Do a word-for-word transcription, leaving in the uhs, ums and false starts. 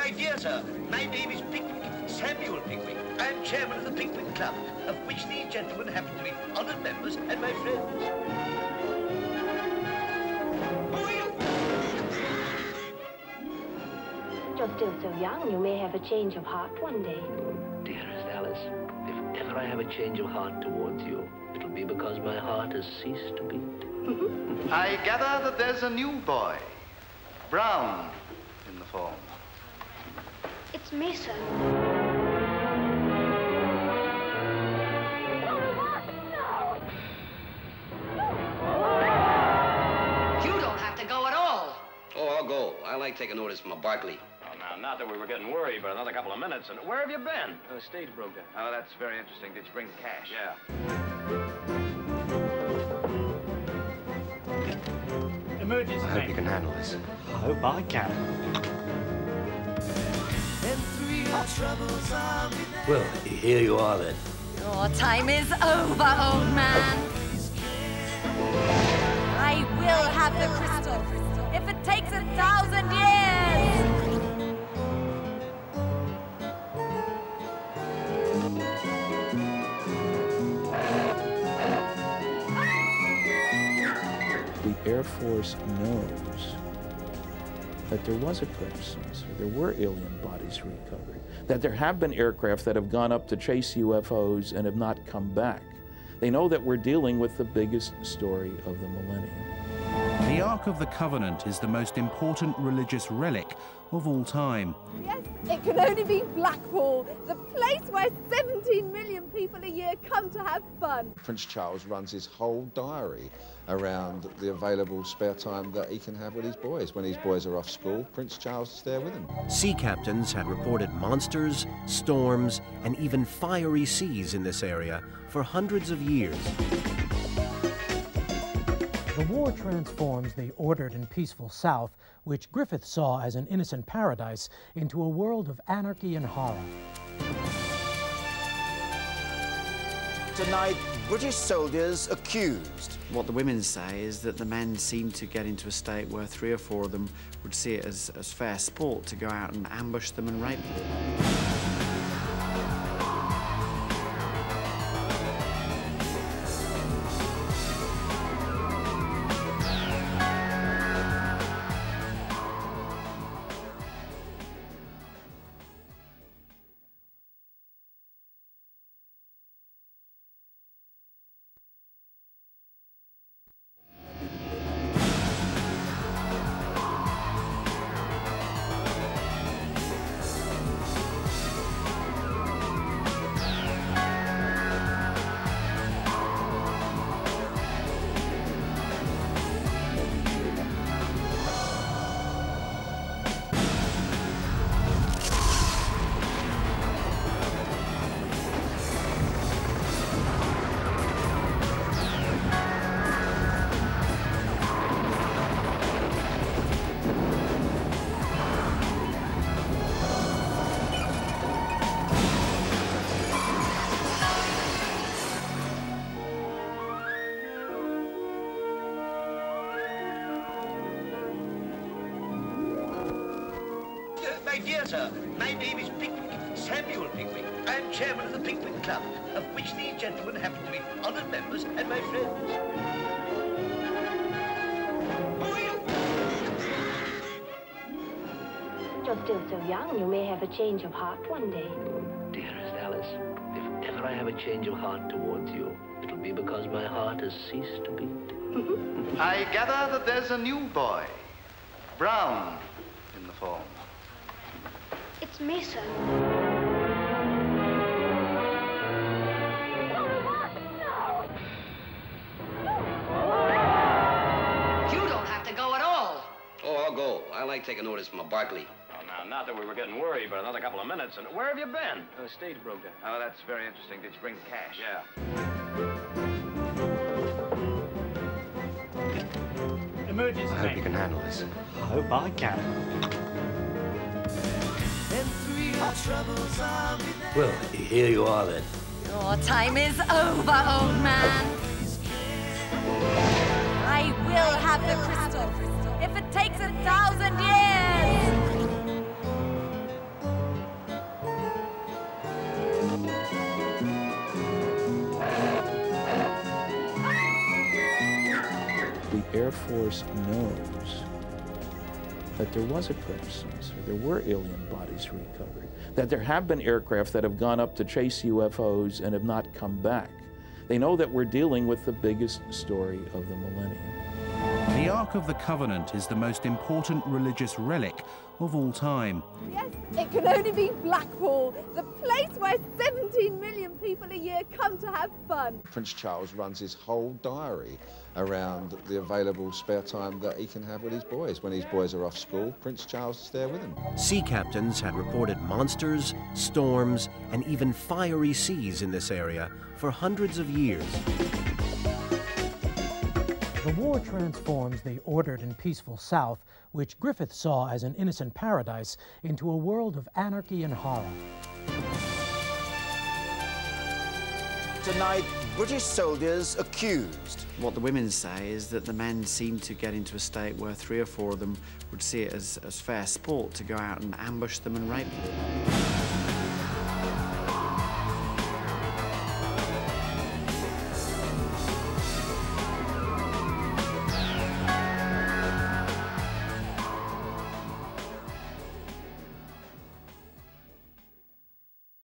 My dear sir, my name is Pickwick, Samuel Pickwick. I am chairman of the Pickwick Club, of which these gentlemen happen to be honoured members and my friends. Who are you? You're still so young, you may have a change of heart one day. Dearest Alice, if ever I have a change of heart towards you, it'll be because my heart has ceased to beat. I gather that there's a new boy, Brown, in the form. It's me, sir. You don't have to go at all. Oh, I'll go. I like taking orders from a Barkley. Well, now, not that we were getting worried, but another couple of minutes. And where have you been? The stage broke down. Oh, that's very interesting. Did you bring the cash? Yeah. Emergency. I hope you can handle this. I hope I can. Well, here you are then. Your time is over, old man. I will have the crystal, if it takes a thousand years. The Air Force knows that there was a crash sensor, there were alien bodies recovered, that there have been aircraft that have gone up to chase U F Os and have not come back. They know that we're dealing with the biggest story of the millennium. The Ark of the Covenant is the most important religious relic of all time. Yes, it can only be Blackpool, the place where seventeen million people a year come to have fun. Prince Charles runs his whole diary around the available spare time that he can have with his boys. When his boys are off school, Prince Charles is there with them. Sea captains had reported monsters, storms, and even fiery seas in this area for hundreds of years. The war transforms the ordered and peaceful South, which Griffith saw as an innocent paradise, into a world of anarchy and horror. Tonight, British soldiers accused. What the women say is that the men seem to get into a state where three or four of them would see it as, as fair sport to go out and ambush them and rape them. My dear sir, my name is Pickwick, Samuel Pickwick. I am chairman of the Pickwick Club, of which these gentlemen happen to be honoured members and my friends. Who are you? You're still so young, you may have a change of heart one day. Dearest Alice, if ever I have a change of heart towards you, it'll be because my heart has ceased to beat. I gather that there's a new boy, Brown, in the form. It's me, sir. You don't have to go at all. Oh, I'll go. I like taking orders from a Barkley. Well, now, not that we were getting worried, but another couple of minutes. And where have you been? The stage broke down. Oh, that's very interesting. Did you bring the cash? Yeah. Emergency. I hope you can handle this. I hope I can. Well, here you are then. Your time is over, old man. I will have the crystal, if it takes a thousand years. Air Force knows that there was a crash sensor, there were alien bodies recovered, that there have been aircraft that have gone up to chase U F Os and have not come back. They know that we're dealing with the biggest story of the millennium. The Ark of the Covenant is the most important religious relic of all time. Yes, it can only be Blackpool, the place where seventeen million people a year come to have fun. Prince Charles runs his whole diary around the available spare time that he can have with his boys. When his boys are off school, Prince Charles is there with them. Sea captains had reported monsters, storms, and even fiery seas in this area for hundreds of years. The war transforms the ordered and peaceful South, which Griffith saw as an innocent paradise, into a world of anarchy and horror. Tonight, British soldiers accused. What the women say is that the men seemed to get into a state where three or four of them would see it as, as fair sport to go out and ambush them and rape them.